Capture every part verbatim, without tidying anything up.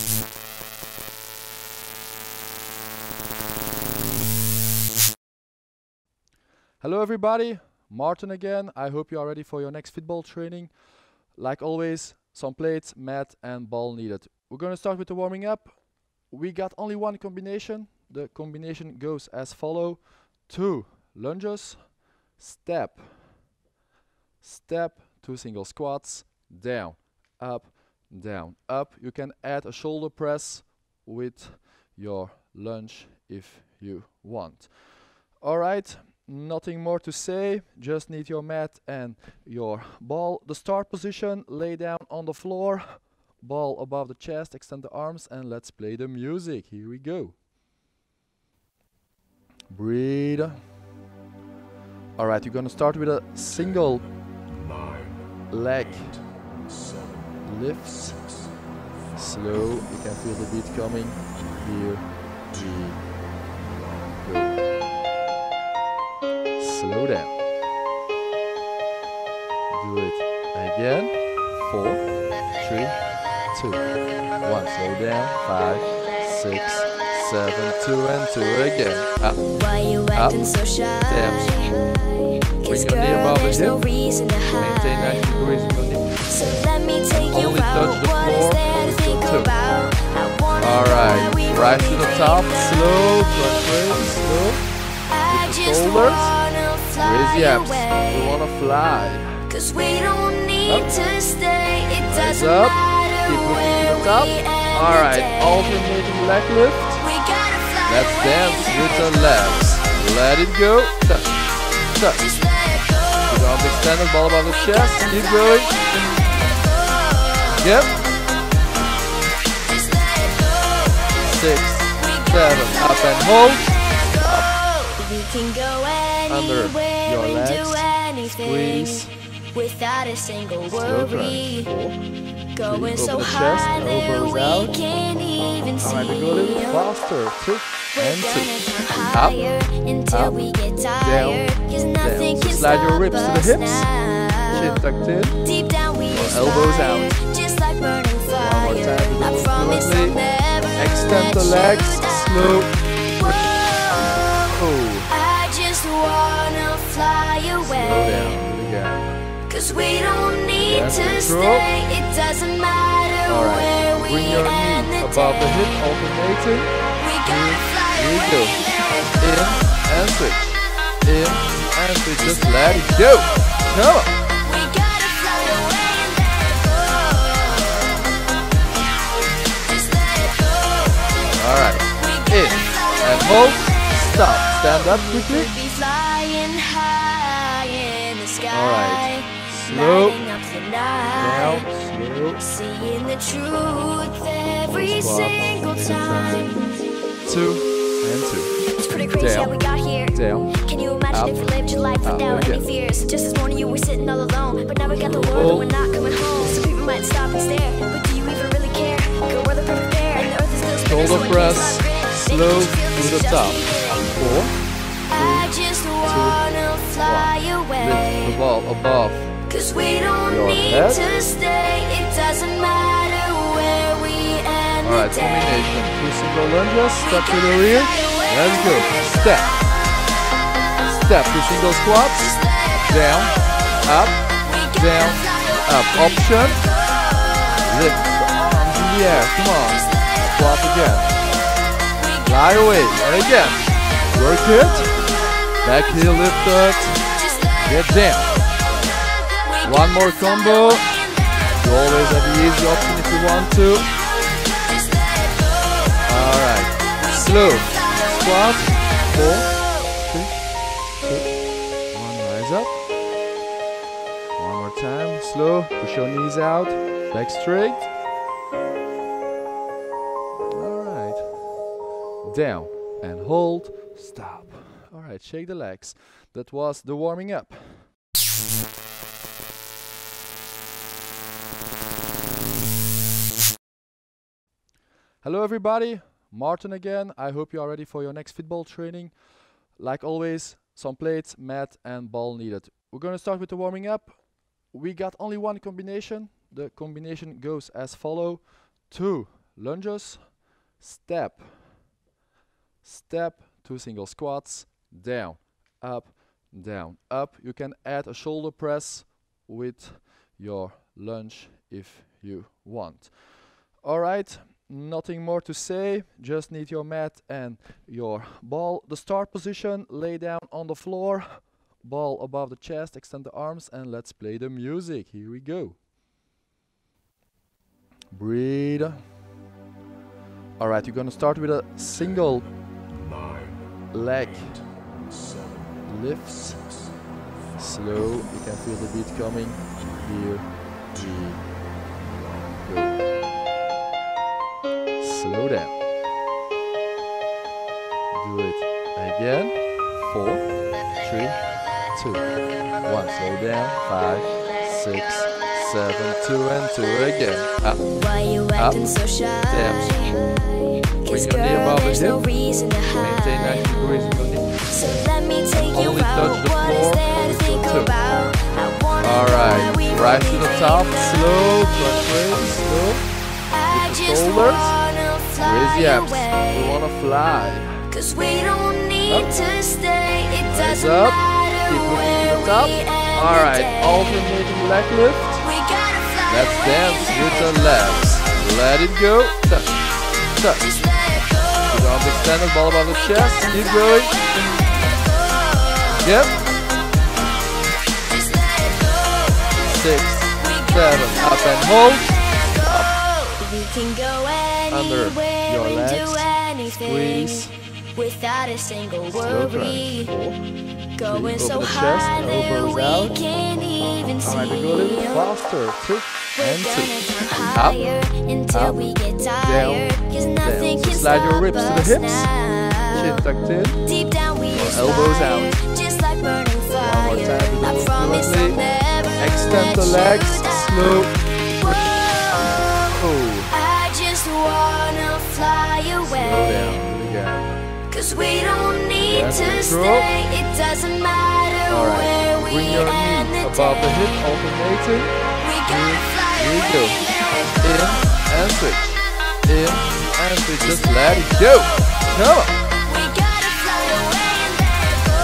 Hello everybody, Martin again. I hope you are ready for your next football training. Like always, some plates, mat and ball needed. We're going to start with the warming up. We got only one combination. The combination goes as follow. Two lunges, step, step, two single squats, down, up, down, up. You can add a shoulder press with your lunge if you want. Alright. Nothing more to say, just need your mat and your ball. The start position, lay down on the floor, ball above the chest, extend the arms and let's play the music. Here we go. Breathe. Alright, you're gonna start with a single leg lifts. Slow, you can feel the beat coming. Here we go. Slow down. Do it again. Four, three, two, one. Slow down. Five, six, seven, two, and two again. Up, up, down. Bring your knee above the hip. Maintain ninety degrees in your knee. Only touch the floor with your toe. Alright, rise to the top. Slow, front raise, slow. With the shoulders. Raise the abs. We wanna fly. Cause we don't need up. To stay. It rise doesn't up. Matter. Keep looking to the top. Alright, alternating leg lift. Let's dance with the legs. Let it go. Touch. Touch. Keep on extended, ball above the chest. Keep going. Yep. Six, seven, up and hold. We can go under your legs, squeeze, without a single worry. Going over so the chest, elbows out. Alright, we go a little faster. Two and two. Up, up, down, down. So slide your ribs to the hips. Chin tucked in. Or elbows out. One more time, a little fluently. Extend the legs, slow. Fly away. Cause we don't need to stay. It doesn't matter where we Bring your knee above the hip, alternating. We gotta fly away. Here we go. In and switch. In and switch. Just let it go. Come on. We gotta fly away and let it go. Just let it go. Alright. In and hold. Stop. Stand up quickly. Alright, slow, down, slow, seeing the truth every single time. Two, and two. It's pretty crazy down, how we got here. Down, Can you imagine up, if we lived your life without any fears? Just this morning you were sitting all alone, but now we got the world and we're not coming home. Some people might stop and stare, but do you even really care? Girl, we're the perfect pair, and the earth is still spinning. Shoulder press, slow to the top. Four, three, two, fly away. Lift the ball above. Cause we don't your need head. To stay. It doesn't matter where we end. Alright, combination. Two single lunges. Step to the rear. Let's go. Step. Step. Two single squats. Down. Up. Down. Up. Option. Lift the arms in the air. Come on. Squat again. Fly away. And again. Work it. Back heel lifted. Get down. One more combo. You always have the easy option if you want to. Alright. Slow. Squat. Four. Three. Two. One. Rise up. One more time. Slow. Push your knees out. Back straight. Alright. Down. And hold. Stop. Alright, shake the legs. That was the warming up. Hello everybody, Martin again. I hope you are ready for your next football training. Like always, some plates, mat and ball needed. We're going to start with the warming up. We got only one combination. The combination goes as follow. Two lunges, step, step, two single squats, down, up, down, up. You can add a shoulder press with your lunge if you want. All right, nothing more to say, just need your mat and your ball. The start position, lay down on the floor, ball above the chest, extend the arms, and let's play the music. Here we go. Breathe. All right, you're gonna start with a single leg lifts. Slow, you can feel the beat coming. Here we go. Slow down. Do it again. Four, three, two, one. Slow down. Five, six, seven, two, and two again. Up, up, down. Bring your knee above the hip. Maintain ninety degrees in the knee. So let me take you Only touch out. the What is floor. there to think Two. about? I wanna Alright, fly, we rise to really the top, think about. slow, front raise, slow. I the just shoulders. wanna fly Raise the abs. away. We wanna fly. Cause we don't need Up. to stay. It Rise doesn't up. matter Keep looking where to the top. we end Alright, the day. alternating leg lift. We gotta fly Let's away dance and with let the it legs. Let it go. Touch, touch. Just let it go. Good arms extended, ball above the We chest. gotta Keep fly going. away and let it go. Yep. Just let it go. Six, We gotta seven, fly up and away hold. and let it go. We can go Under anywhere your and legs. do anything Squeeze. without a single Slow worry. turn. Four. Going Over so the chest, high that elbows we out. can't even see. Alright, we go a little bit faster. Two We're and gonna two. climb Up, higher until up, we get down, tired. Cause nothing down. can So slide your stop ribs to the us hips. now. Chin tucked in. Deep down we elbows aspire, out. just like burning fire. One more time, we do I it promise I'll fluently. never Extend let the you legs. down. Slow. Whoa, Oh. I just wanna fly Slow away. down. Do it again. Cause we don't need That's to control. stay. It doesn't matter Alright. where we Bring your end knee the above the day. hip, alternating. We gotta fly Here we away go. and let it In go. and switch. In and switch. Just let it go. Come on. We gotta fly away and let it go.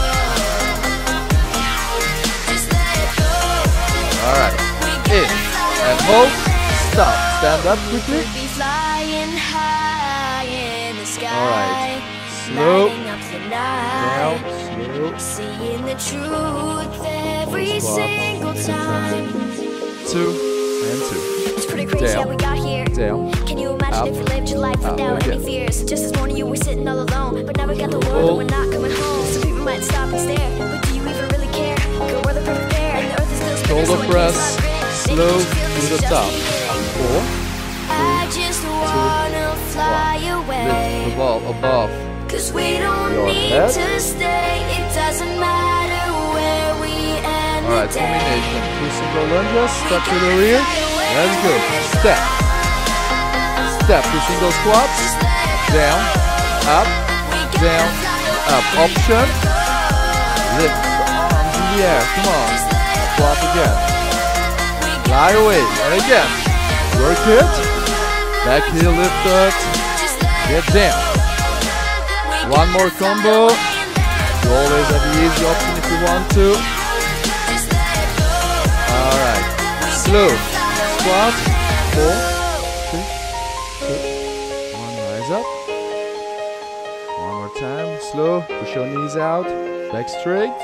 Just let it go. Alright. We In gotta fly and away. hold. Stop. Stand up quickly. Be flying high in the sky. Alright. Slow. Lighting up the night. Down. Slow. Seeing the truth every Squat. single time. Two and two. It's pretty crazy Down. how we got here. Down. Can you imagine Up. if you lived your life Up without again. any fears? Just this morning you were sitting all alone, but now we got the world Hold. and we're not coming home. Some people might stop and stare, but do you even really care? Girl, we're the perfect pair, and the earth is still spinning, Shoulder so it press. can't stop grit. Slow Making you feel to this the is just top. the beginning. Four. I just wanna fly Lift the away. ball above. Cause we don't Your need head. to stay. It doesn't matter where we end Alright, the day. combination. Two single lunges. We Step to gotta the rear. fly away Let's and go. let it Step. Step. Two single squats. Just let it go. Down. Up. We gotta Down. fly away Up. and Option. let it go. Lift the arms in the air. Come on. Just let it Squat go. again. We Fly gotta away. fly And away again. and Work let it. Back heel lifted. Just let Get it down. go. We One gotta more fly combo. away and let it You go. always have the easy option if you want to. Just let it go. Alright. We Slow. gotta fly away Squat. and let it Four. go. Three. Two. One. Rise up. One more time. Slow. Push your knees out. Back straight.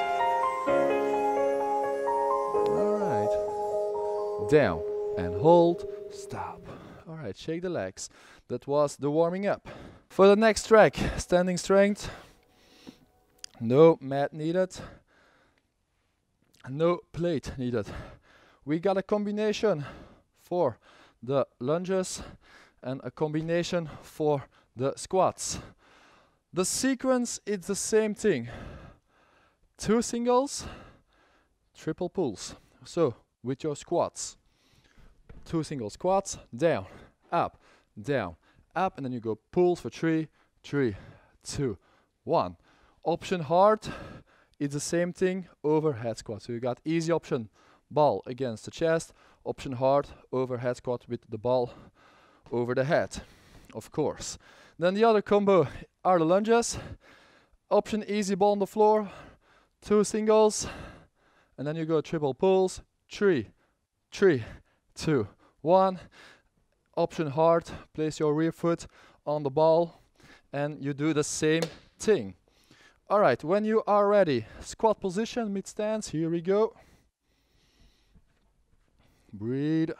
Alright. Down. And hold. Stop. Alright. Shake the legs. That was the warming up. For the next track, standing strength. No mat needed. No plate needed. We got a combination for the lunges and a combination for the squats. The sequence is the same thing. Two singles, triple pulls. So with your squats, two single squats, down, up, down, up, and then you go pulls for three, three, two, one. Option hard, it's the same thing, overhead squat. So you got easy option, ball against the chest. Option hard, overhead squat with the ball over the head, of course. Then the other combo are the lunges. Option easy ball on the floor, two singles, and then you go triple pulls, three, three, two, one. Option hard, place your rear foot on the ball, and you do the same thing. All right, when you are ready, squat position, mid stance, here we go. Breathe.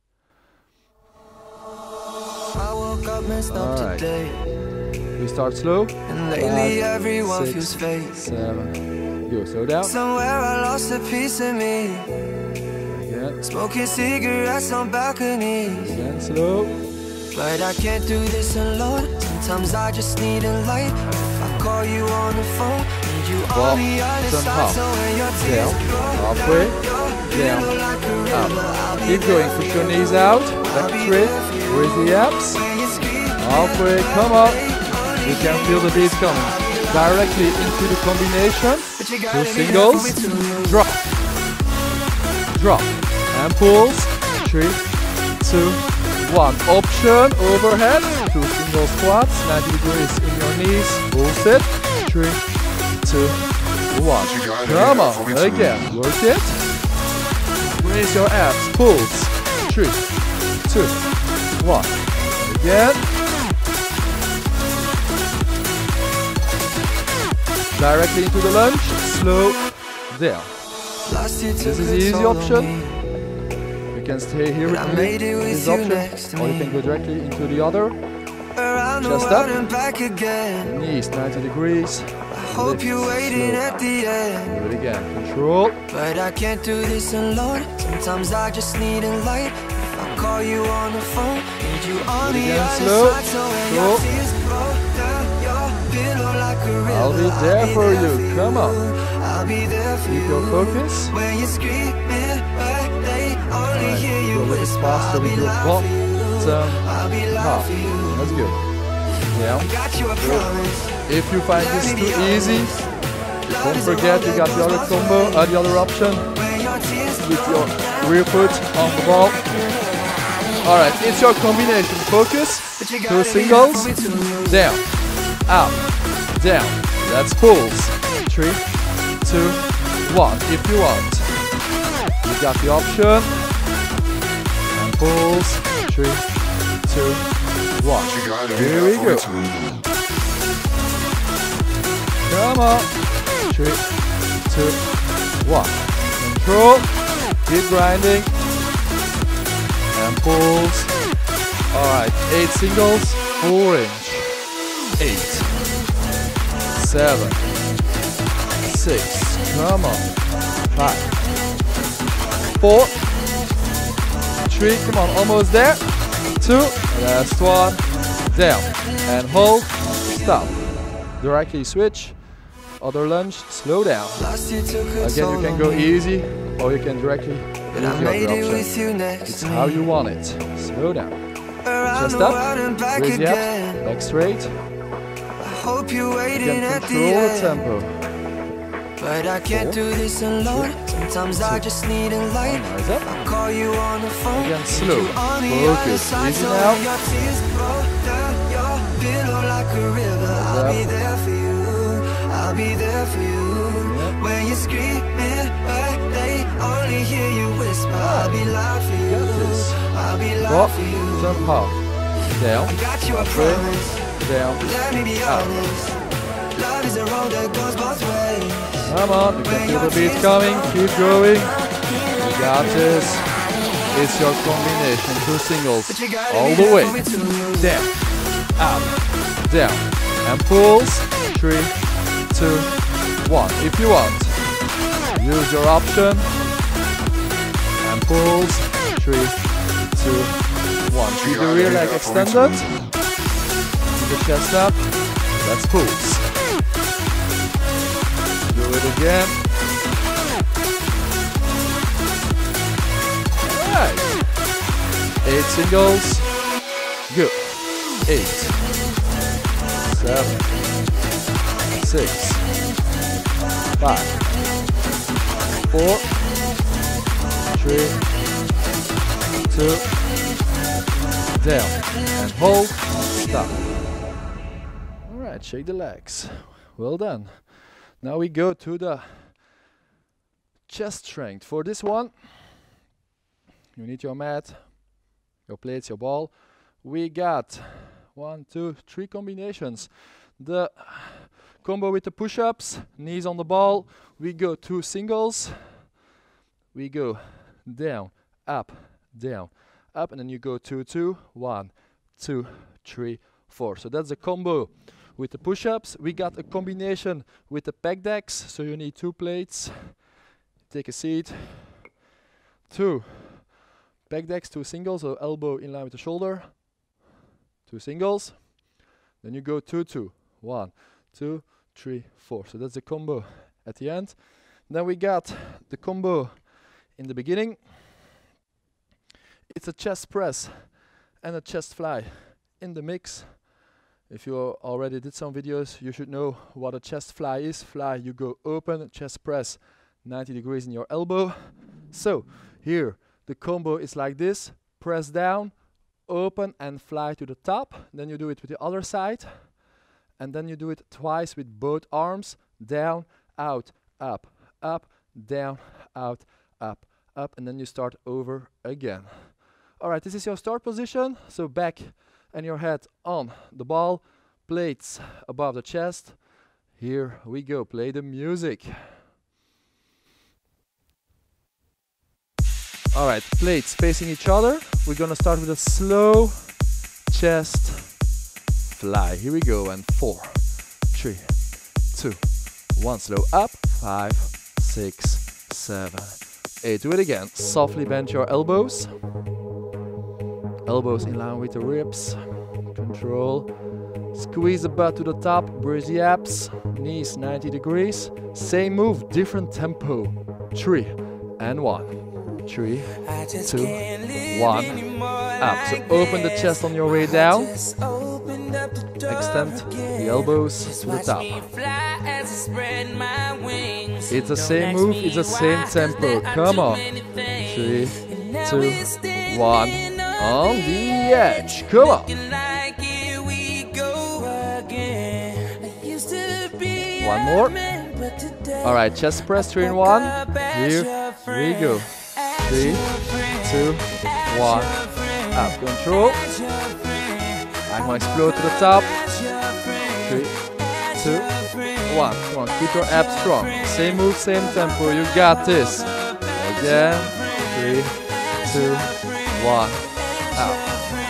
I woke up messed up All right. today. We start slow. And lately Five, everyone six, feels fake. Seven. Go, slow down. Somewhere I lost a piece of me. Again, Smoking cigarettes on balconies. again, slow. But I can't do this alone. Sometimes I just need a light. If I call you on the phone, need you Walk, on the other turn side. half. So when your Down, tears roll halfway, down, down, like a river, I'll up. be Keep going, there push for your you. knees out. I'll Back be straight. there for you. Raise the abs. When you scream, Halfway, come up. You can feel the beat coming. Directly into the combination. but you Two gotta be there singles. for me too. Drop. Drop. And pulls. Three, two, one. Option overhead. Two single squats. ninety degrees in your knees. Full sit. Three, two, one. Come on. Again. Work it. Raise your abs. Pulls. Three, two, one. Again. Directly into the lunge. Slow down. Last year This took is the a easy toll on option. me. You can stay here with I me, made it with this you option, next to or you me. can go directly into the other. Around the Chest world up. and back again. Knees ninety degrees. I hope Lift you're waiting slow. at the end. Do it again. Control. But I can't do this alone. Sometimes I just need a light. If I call you on the phone, need you on Do it the again, other slow. side. So when Slow. your tears roll down your pillow like a river, I'll be there for you. Come on. I'll be there for Keep you. your focus. When you're screaming, but they only Alright, hear you go a little whisper. faster I'll with be your live for you. bottom I'll be live half. for you. That's good. Yeah. Got you a promise. If you find this too easy, don't forget you got the other combo, uh, the other option When your tears with your rear foot on the ball. Alright, it's your combination. Focus. But you Two gotta be singles. there for me too. Down, up, down. That's pulls. Three, two, one. If you want, you got the option. And pulls. Three, two, one. Here we go. Come on. Three, two, one. Control. Keep grinding. And pulls. Alright, eight singles, full range. Eight, seven, six, come on. Five, four, three, come on, almost there. Two, last one, down. And hold, stop. Directly switch, other lunge, slow down. Last year took a Again, you toll can on go me. easy, or you can directly But use I the made other it option. with you next It's to how me. you want it. Slow down. Around Chest the up, world and back raise the again. abs, back straight. I hope you're You waiting can at the control the end. tempo. But I can't Four, do this alone. Sometimes I just need a light. Rise up. I call you on the phone. Again, need slow. you on the other Focus. side. Easy So now. when your tears roll down your pillow like a river, I'll up. be there for you. I'll be there for you. Yep. When you're screaming, but they only hear you whisper. I'll be loud for you. Got this. I'll be Up, loud for you. turn half. Down, Got you a halfway, promise. down, Let me be up. honest. Love is a road that goes both ways. Come on, you can feel the beat coming, keep going. You got this. It's your combination, two singles, But you gotta all be the there way. for me too. Down, up, down, and pulls. Three, two, one. If you want, use your option. And pulls. Three, two, one. Keep the rear leg extended. Keep the chest up. That's pulls. Do it again. Alright. Eight singles. Good. Eight. Seven. Six. Five. Four. Three. Two. down, and hold, stop. Alright, shake the legs. Well done. Now we go to the chest strength. For this one, you need your mat, your plates, your ball. We got one, two, three combinations. The combo with the push-ups, knees on the ball. We go two singles. We go down, up, down, up, and then you go two, two, one, two, three, four. So that's a combo with the push-ups. We got a combination with the pec decks. So you need two plates. Take a seat. Two pec decks, two singles, so elbow in line with the shoulder. Two singles. Then you go two, two, one, two, three, four. So that's the combo at the end. Then we got the combo in the beginning. It's a chest press and a chest fly in the mix. If you already did some videos, you should know what a chest fly is. Fly, you go open, chest press, ninety degrees in your elbow. So here, the combo is like this. Press down, open and fly to the top. Then you do it with the other side. And then you do it twice with both arms. Down, out, up, up, down, out, up, up. And then you start over again. Alright, this is your start position. So back and your head on the ball. Plates above the chest. Here we go. Play the music. Alright, plates facing each other. We're gonna start with a slow chest fly. Here we go. And four, three, two, one. Slow up. Five, six, seven, eight. Do it again. Softly bend your elbows. Elbows in line with the ribs. Control. Squeeze the butt to the top. Brace the abs. Knees ninety degrees. Same move, different tempo. Three and one. Three, two, one, up. So open the chest on your way down. Extend the elbows to the top. It's the same move, it's the same tempo. Come on. Three, two, one. On the edge. Come on. One more. Alright, chest press, three and one. Here we go. Three, two, one, up. Control. I'm gonna explode to the top. Three, two, one. Come on, keep your abs strong. Same move, same tempo. You got this. Again. Three, two, one, out.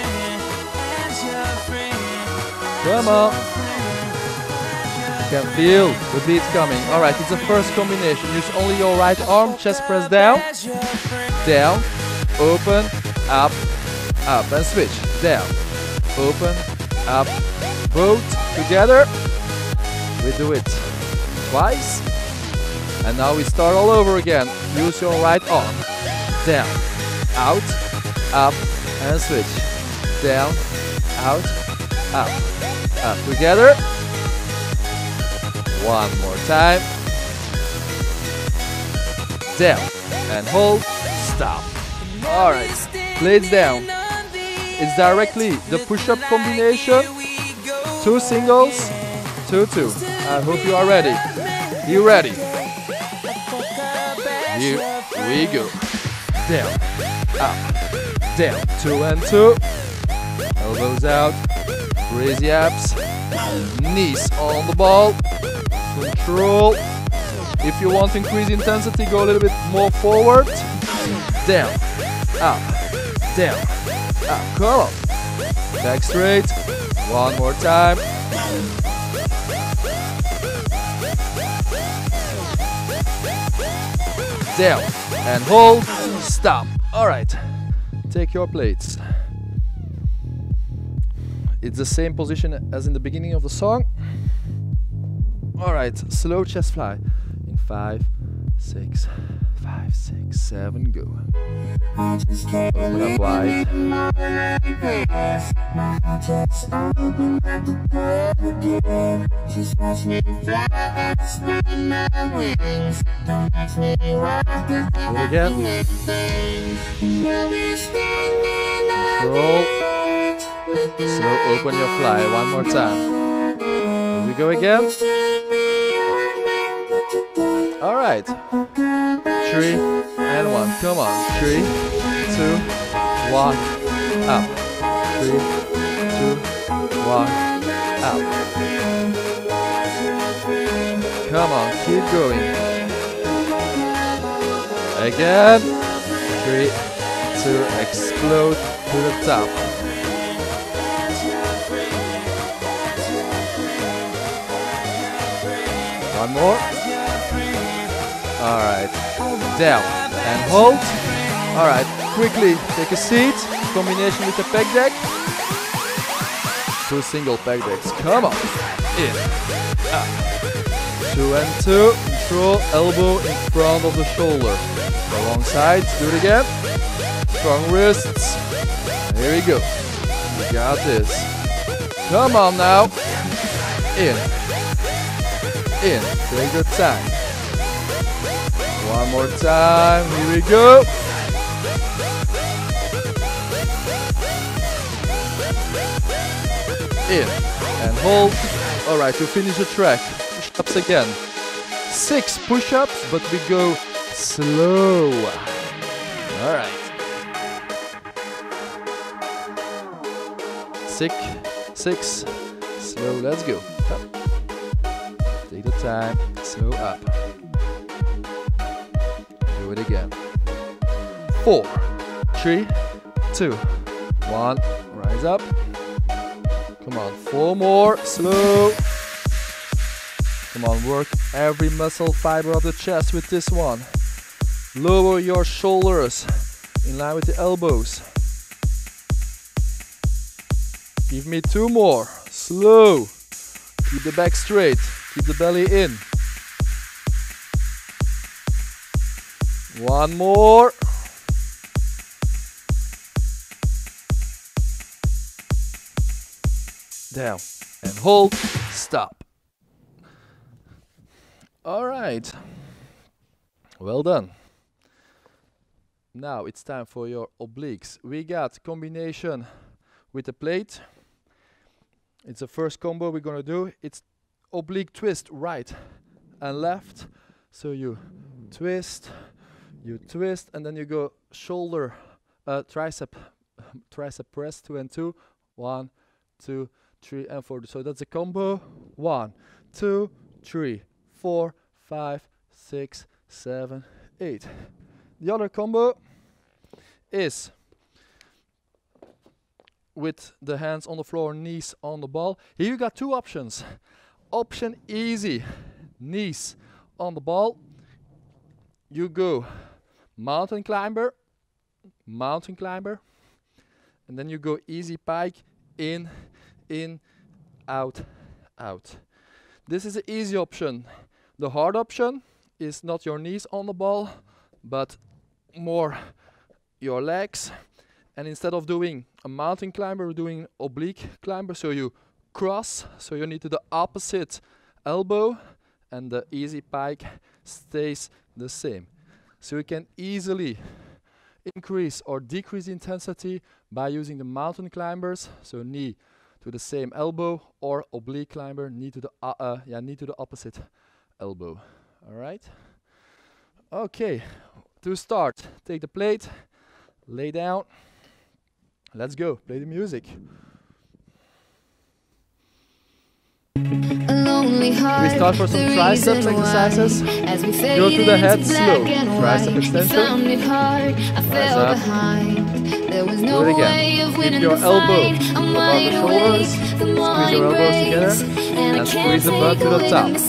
Come on. You can feel the beat coming. Alright, it's the first combination. Use only your right arm. Chest press down. Down. Open. Up. Up. And switch. Down. Open. Up. Both together. We do it twice. And now we start all over again. Use your right arm. Down. Out. Up. And switch. Down. Out. Up. Up. Together. One more time. Down. And hold. Stop. Alright. Plates down. It's directly the push-up combination. Two singles. Two, two. I hope you are ready. You ready? Here we go. Down. Up. Down. Two and two. Elbows out. Raise the abs. Knees on the ball. Control. If you want to increase intensity, go a little bit more forward. Down. Up. Down. Up. Come on. Back straight. One more time. Down. And hold. Stop. Alright. Take your plates. It's the same position as in the beginning of the song. Alright, slow chest fly. In five, six, five, six, seven, go. Open up wide. Do it again. Control. Slow open your fly. One more time. Here we go again. Alright. Three and one. Come on. Three, two, one, up. Three, two, one, up. Come on, keep going. Again. Three, two, explode to the top. One more. Alright. Down and hold. Alright, quickly take a seat. Combination with the pec deck. Two single pec decks. Come on. In. Up. Two and two. Control elbow in front of the shoulder. Long sides. Do it again. Strong wrists. Here we go. You got this. Come on now. In. In. Take your time. One more time. Here we go. In. And hold. Alright, to finish the track. Push-ups again. Six push-ups, but we go slow. Alright. Six. Six. Slow. Let's go. Up. Take the time. Slow up. Do it again. Four. Three. Two. One. Rise up. Come on. Four more. Slow. Come on. Work every muscle fiber of the chest with this one. Lower your shoulders in line with the elbows. Give me two more. Slow. Keep the back straight. Keep the belly in. One more. Down and hold. Stop. All right. Well done. Now it's time for your obliques. We got combination with the plate. It's the first combo we're gonna do. It's oblique twist right and left. So you twist, you twist, and then you go shoulder, uh, tricep, tricep press, two and two. One, two, three, and four. So that's a combo. One, two, three, four, five, six, seven, eight. The other combo is with the hands on the floor, knees on the ball. Here you got two options. Option easy, knees on the ball. You go mountain climber, mountain climber, and then you go easy pike, in, in, out, out. This is the easy option. The hard option is not your knees on the ball, but more your legs. And instead of doing a mountain climber, we're doing oblique climber. So you cross, so you need to the opposite elbow, and the easy pike stays the same. So you can easily increase or decrease intensity by using the mountain climbers. So knee to the same elbow, or oblique climber, knee to the uh, uh, yeah knee to the opposite elbow. All right. Okay. To start, take the plate, lay down. Let's go. Play the music. We start for some triceps exercises. Go to the head slow. Tricep extension. Rise up. Do it again. Keep your elbow above the shoulders. Squeeze your elbows together. And squeeze the butt to the top.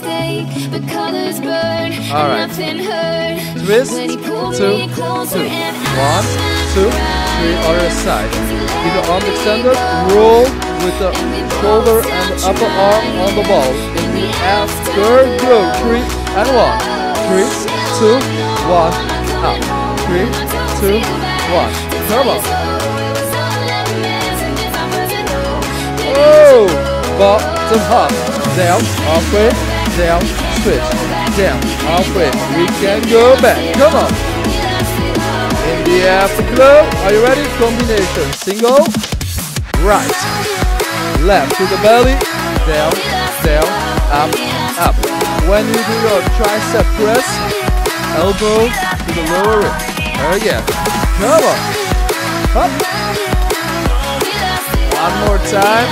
Alright. Twist. Two. Two. One. Two. Three. Other side. Keep the arms extended. Roll with the shoulder and the upper arm on the ball. In the after go. Three and one. Three, two, one. Up. Three, two, one. Come on. Oh! Bottom up. Down. Halfway. Down. Switch. Down. Halfway. We can go back. Come on. In the afterglow. Are you ready? Combination. Single. right, left to the belly, down, down, up, up. When you do your tricep press, elbow to the lower rib. Again, come on, up. One more time.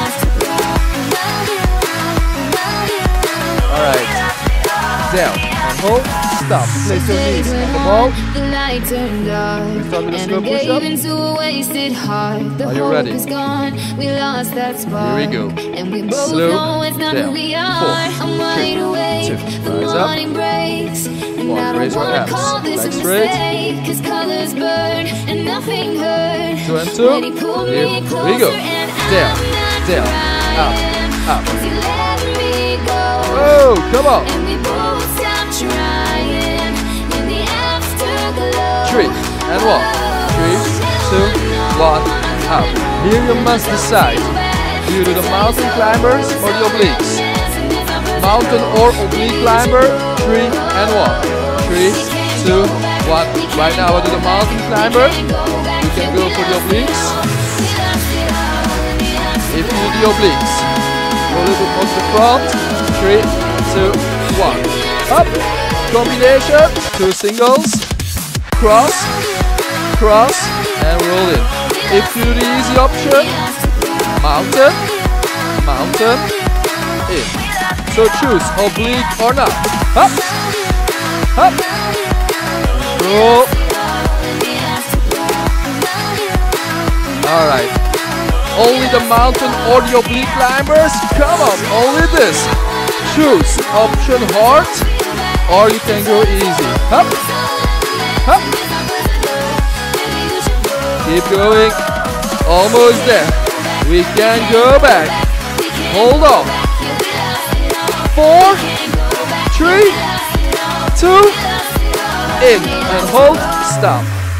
All right, down and hold. Stop. Place your knees on the ball. We start with a slow push-up. Are you ready? Here we go. Slow, down, four, three, two, rise up. One, raise your hands, back straight. Two and two. Here we go. Down, down, up, up. Oh, come on. Three and one. Three, two, one, up. Here you must decide. Do you do the mountain climbers or the obliques? Mountain or oblique climber. Three and one. Three, two, one. Right now I do the mountain climber. You can go for the obliques. If you do the obliques, go a little bit more to the front. Three, two, one. Up. Combination. Two singles. Cross, cross, and roll in. If you do the easy option, mountain, mountain, in. So choose oblique or not. Up, up, roll. All right. Only the mountain or the oblique climbers. Come on, only this. Choose option hard, or you can go easy. Up. Up. Keep going. Almost there. We can go back. Hold on. Four, three, two, in and hold. Stop.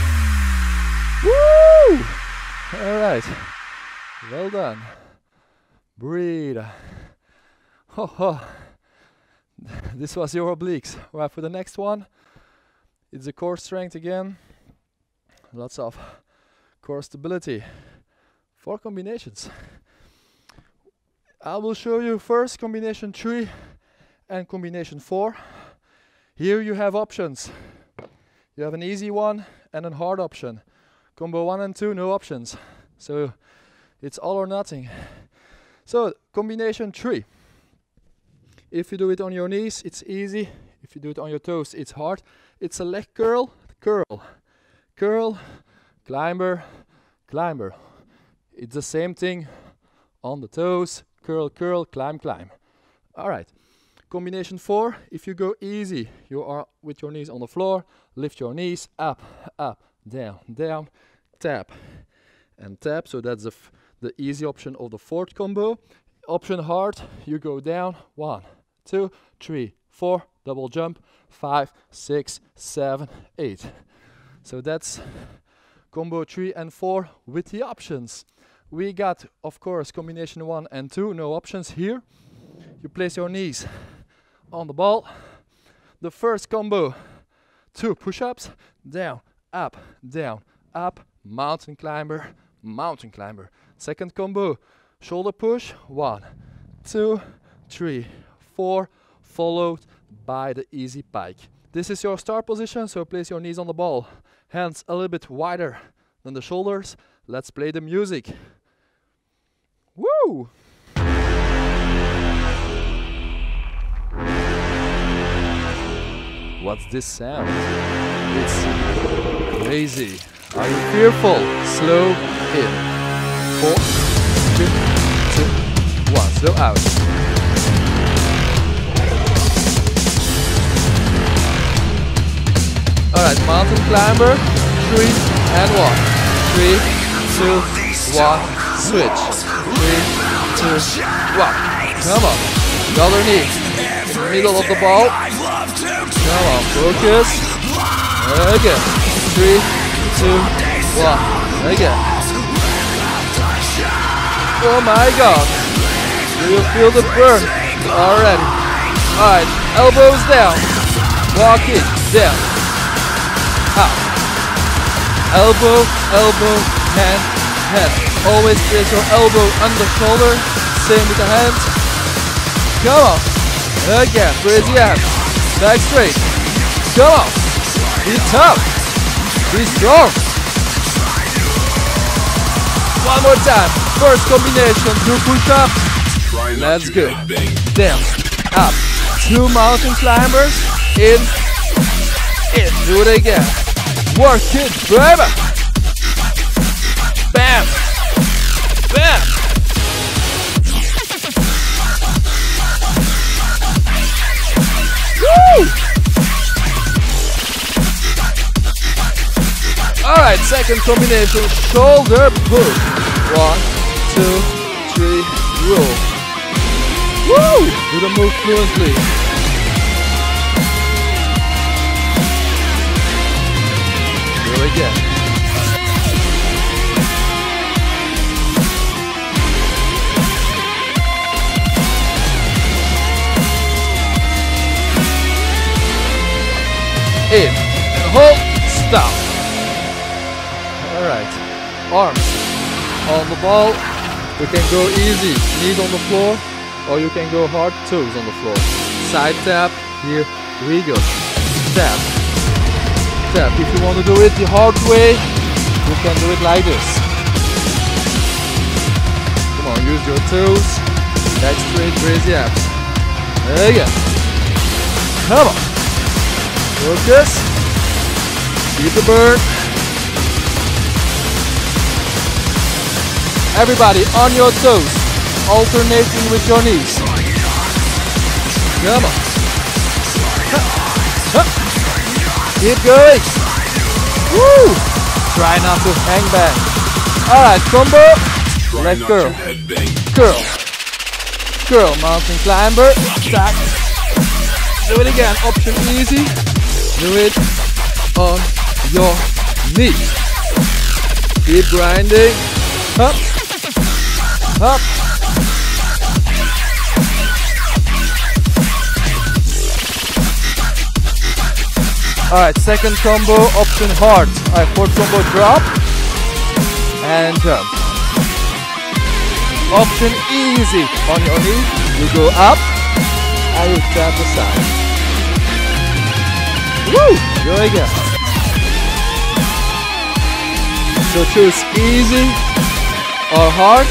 Woo! All right. Well done. Breathe. Ho ho. This was your obliques. Right, for the next one. It's the core strength again. Lots of core stability. Four combinations. I will show you first combination three and combination four. Here you have options. You have an easy one and a hard option. Combo one and two, no options. So it's all or nothing. So combination three. If you do it on your knees, it's easy. If you do it on your toes, it's hard. It's a leg curl, curl, curl, climber, climber. It's the same thing on the toes, curl, curl, climb, climb. All right. Combination four, if you go easy, you are with your knees on the floor, lift your knees, up, up, down, down, tap, and tap. So that's the, f the easy option of the fourth combo. Option hard, you go down, one, two, three, four, double jump, five, six, seven, eight. So that's combo three and four with the options. We got, of course, combination one and two, no options here. You place your knees on the ball. The first combo, two push-ups, down, up, down, up, mountain climber, mountain climber. Second combo, shoulder push, one, two, three, four, followed by the easy pike. This is your start position, so place your knees on the ball. Hands a little bit wider than the shoulders. Let's play the music. Woo! What's this sound? It's crazy. Are you fearful? Slow in. Four, three, two, one. Slow out. Alright, mountain climber. Three and one. Three, two, one. Switch. Three, two, one. Come on. The other knee. In the middle of the ball. Come on, focus. Again. Three, two, one. Again. Oh my god. Do you feel the burn already? Alright, elbows down. Walk in, down. Out. Elbow, elbow, hand, hand. Always place your elbow under shoulder. Same with the hand. Come on. Again. Raise the abs. Back straight. Come on. Be tough. Be strong. One more time. First combination. Two push-ups. Let's go. Down. Up. Two mountain climbers. In. In. Do it again. Work it, baby. Bam. Bam. Woo! Alright, second combination, shoulder push. One, two, three, roll. Woo! Do the move fluently. Do it again. In, and hold, stop. Alright, arms on the ball. You can go easy, knees on the floor, or you can go hard, toes on the floor. Side tap, here we go. Tap, tap. If you want to do it the hard way, you can do it like this. Come on, use your toes. Back straight, raise the abs. Again. Come on. Focus. Keep the burn. Everybody on your toes, alternating with your knees. Come on. Keep going. Woo! Try not to hang back. Alright, combo. Leg curl. Curl. Curl. Mountain climber. Tack. Do it again. Option easy. Do it on your knees. Keep grinding. Up. Up. Alright, second combo, option hard. Alright, fourth combo, drop and jump. Option easy on your knee. You go up and you tap the side. Woo! Go again. So choose easy or hard.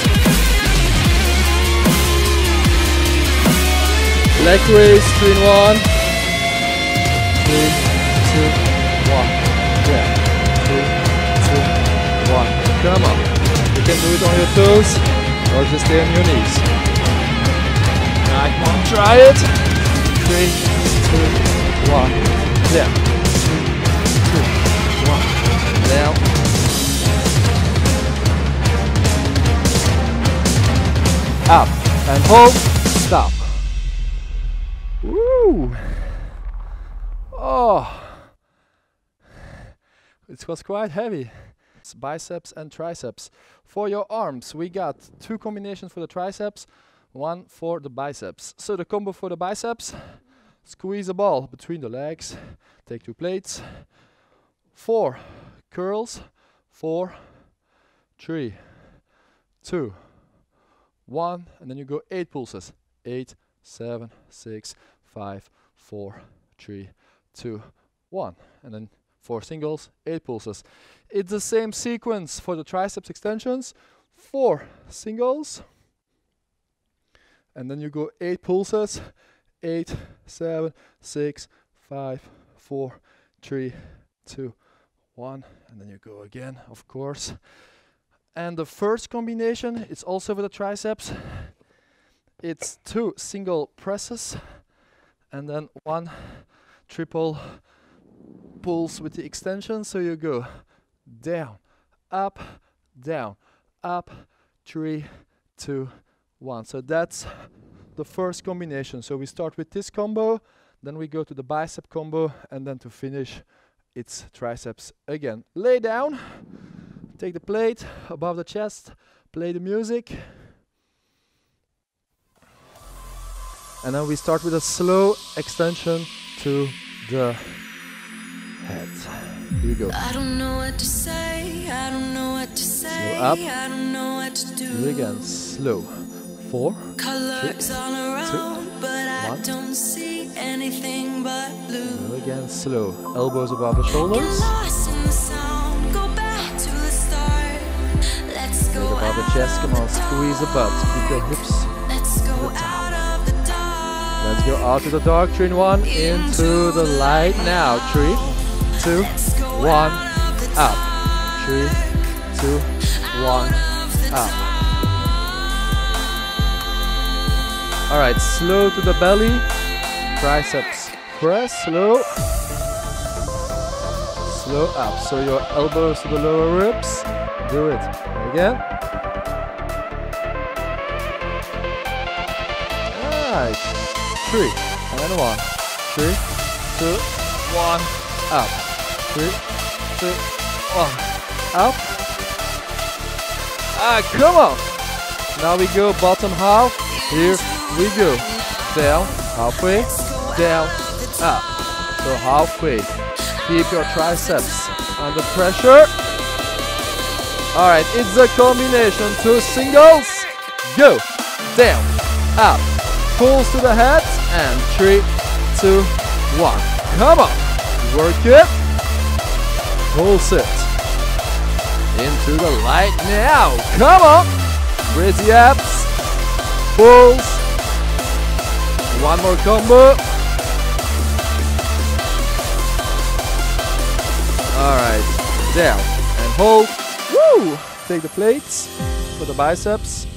Leg raise, three in one. Three, two, one. Yeah. Three, two, one. Come on. You can do it on your toes or just stay on your knees. Now come on, try it. Three, two, one. Yeah. Three, two, one. Now. Up and hold. Stop. Woo! Oh, it was quite heavy. It's biceps and triceps. For your arms, we got two combinations for the triceps, one for the biceps. So the combo for the biceps, squeeze a ball between the legs, take two plates, four curls, four, three, two, one, and then you go eight pulses, eight, seven, six, five, four, three, two, one, and then four singles, eight pulses. It's the same sequence for the triceps extensions, four singles, and then you go eight pulses, eight, seven, six, five, four, three, two, one, and then you go again, of course. And the first combination is also for the triceps. It's two single presses and then one triple pulls with the extension. So you go down, up, down, up, three, two, one. So that's the first combination. So we start with this combo, then we go to the bicep combo, and then to finish it's triceps again. Lay down, take the plate above the chest, play the music. And then we start with a slow extension to the head. Here we go. I don't know what to say, I don't know what Slow up. Do it again. Slow. Four, three, two, one. Do it again. Slow. Elbows above the shoulders. Weight above the chest. Come on. Squeeze the butt. Keep your hips to the top. Let's go out to the dark. Three and one. Into the light now. Three, two, one. Up. Three, two, one. Up. Alright, slow to the belly. Triceps press. Slow. Slow up. So your elbows to the lower ribs. Do it. Again. Alright. Three. And one. Three, two, one. Up. Three, two, one. Up. Ah, come on. Now we go bottom half. Here we go. Down, halfway, down, up. So halfway. Keep your triceps under pressure. Alright, it's a combination. Two singles. Go. Down, up. Pulls to the head. And three, two, one. Come on. Work it. Pulse it. Into the light now. Come on. Raise the abs. Pulls. One more combo. Alright. Down. And hold. Woo! Take the plates for the biceps.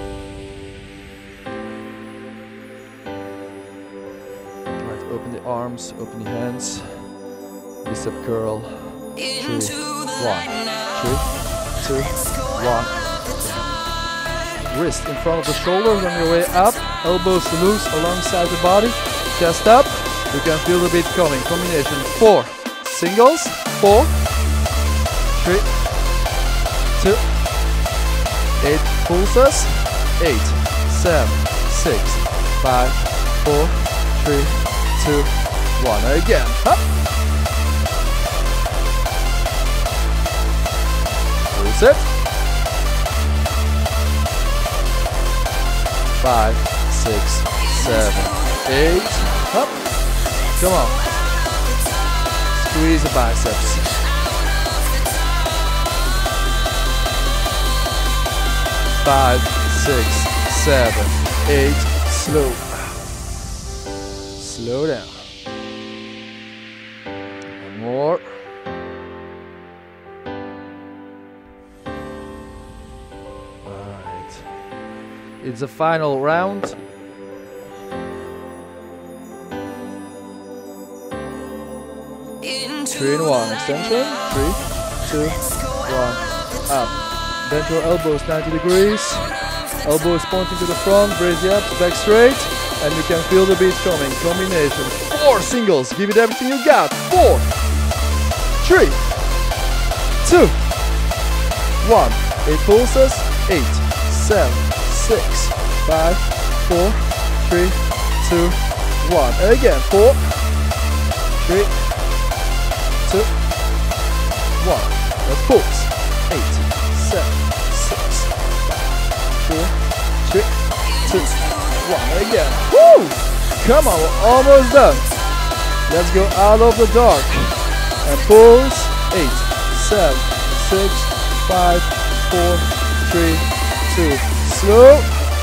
Alright. Open the arms. Open the hands. Bicep curl. Three, one. Three, two, one. Wrist in front of the shoulders on your way up. Elbows loose alongside the body. Chest up. You can feel the beat coming. Combination. Four. Singles. Four. Three. Two. Eight pulses. Eight. Seven. Six. Five. Four. Three. Two. One. Again. Up. Pulse it. Five, six, seven, eight. Up. Come on. Squeeze the biceps. Five, six, seven, eight. Slow. Slow down. One more. It's the final round. Three and one. Extension. Three, two, one. Up. Bend your elbows ninety degrees. Elbows pointing to the front. Raise the abs. Back straight. And you can feel the beat coming. Combination. Four singles. Give it everything you got. Four. Three. Two. One. Eight pulses. Eight. Seven. Six, five, four, three, two, one. Again, four, three, two, one. Let's pulse. Eight, seven, six, five, four, three, two, one. Again. Woo! Come on, we're almost done. Let's go out of the dark and pulse. Eight, seven, six, five, four, three, two. Slow.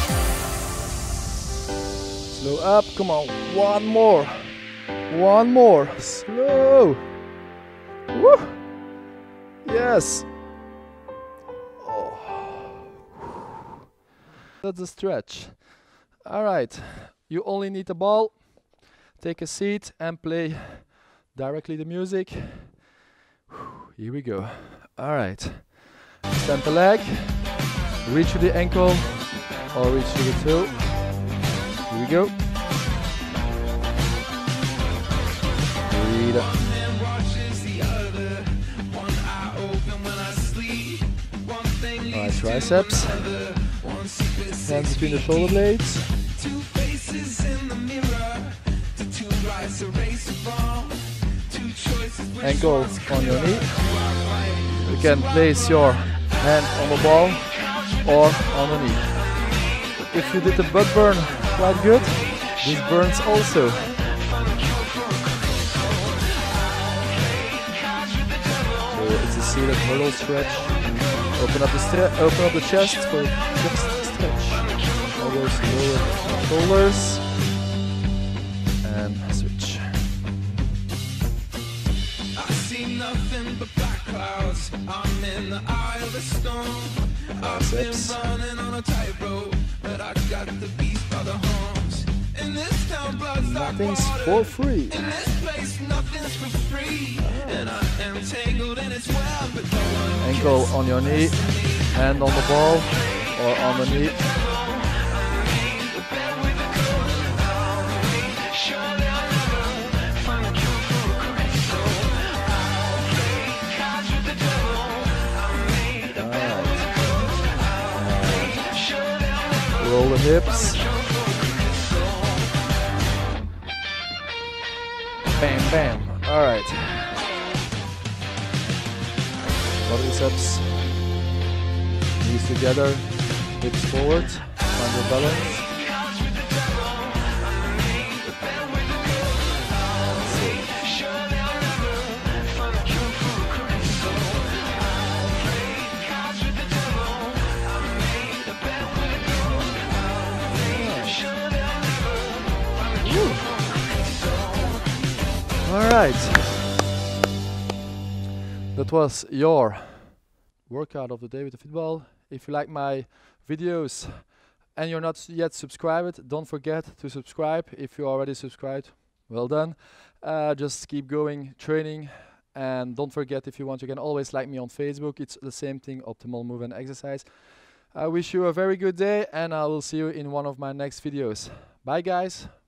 Slow up. Come on. One more. One more. Slow. Woo. Yes. Oh. That's a stretch. All right. You only need the ball. Take a seat and play directly the music. Here we go. All right. Stand the leg. Reach to the ankle or reach to the toe. Here we go. Breathe. Alright, triceps. Hands between the shoulder blades. Ankle on your knee. You can place your hand on the ball or on the knee. If you did the butt burn quite good, this burns also. So it's a seated hurdle stretch. Open up the stre open up the chest for chest stretch. Elbows, lower shoulders, and switch. I see nothing but black clouds. I'm in the eye of the storm. I've been running on a tightrope, but I got the beast by the horns. In this town, blood's like Nothing's water. for free. In this place, nothing's for free. And I am tangled in its web, but no one Ankle on your knee, hand on the ball or on the knee. Roll the hips. Bam, bam. All right. Quadriceps. Knees together. Hips forward. Find your balance. Alright, that was your workout of the day with the football. If you like my videos and you're not yet subscribed, don't forget to subscribe. If you're already subscribed, well done. Uh, just keep going, training, and don't forget, if you want, you can always like me on Facebook. It's the same thing, Optimal Move and Exercise. I wish you a very good day, and I will see you in one of my next videos. Bye guys.